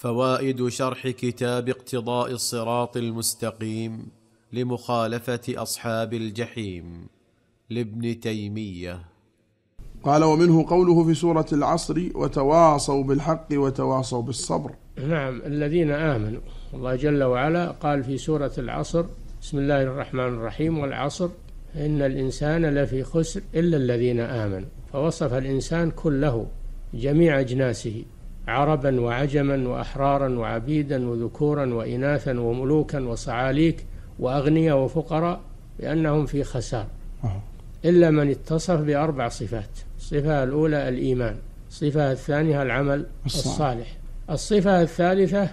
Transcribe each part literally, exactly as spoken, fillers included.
فوائد شرح كتاب اقتضاء الصراط المستقيم لمخالفة أصحاب الجحيم لابن تيمية. قال: ومنه قوله في سورة العصر: وتواصوا بالحق وتواصوا بالصبر. نعم، الذين آمنوا. الله جل وعلا قال في سورة العصر: بسم الله الرحمن الرحيم: والعصر إن الإنسان لفي خسر إلا الذين آمنوا. فوصف الإنسان كله جميع أجناسه، عربا وعجما وأحرارا وعبيدا وذكورا وإناثا وملوكا وصعاليك وأغنياء وفقراء بأنهم في خسار، إلا من اتصف بأربع صفات. الصفة الأولى الإيمان، الصفة الثانية العمل الصالح، الصفة الثالثة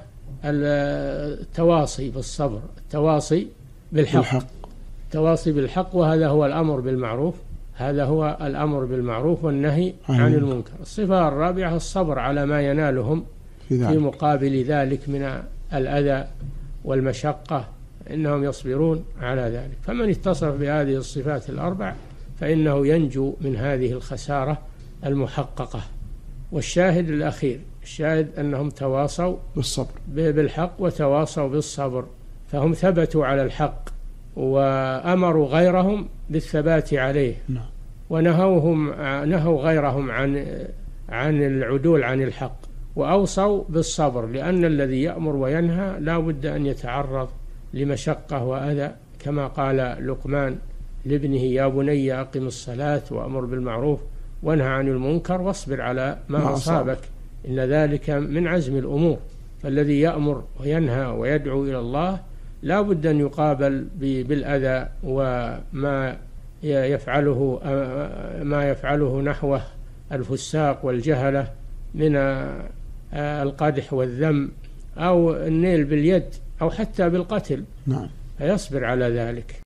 التواصي بالصبر، التواصي بالحق، التواصي بالحق، وهذا هو الأمر بالمعروف، هذا هو الأمر بالمعروف والنهي عن المنكر. الصفة الرابعة الصبر على ما ينالهم في, في مقابل ذلك من الأذى والمشقة، إنهم يصبرون على ذلك. فمن اتصف بهذه الصفات الأربع فإنه ينجو من هذه الخسارة المحققة. والشاهد الأخير، الشاهد أنهم تواصوا بالصبر بالحق وتواصوا بالصبر، فهم ثبتوا على الحق وأمروا غيرهم بالثبات عليه، ونهوهم نهوا غيرهم عن عن العدول عن الحق، وأوصوا بالصبر، لأن الذي يأمر وينهى لا بد أن يتعرض لمشقة وأذى، كما قال لقمان لابنه: يا بني أقم الصلاة وأمر بالمعروف وانهى عن المنكر واصبر على ما أصابك إن ذلك من عزم الأمور. فالذي يأمر وينهى ويدعو إلى الله لا بد أن يقابل بالأذى وما يفعله ما يفعله نحوه الفساق والجهلة من القدح والذم أو النيل باليد أو حتى بالقتل. نعم. فيصبر على ذلك.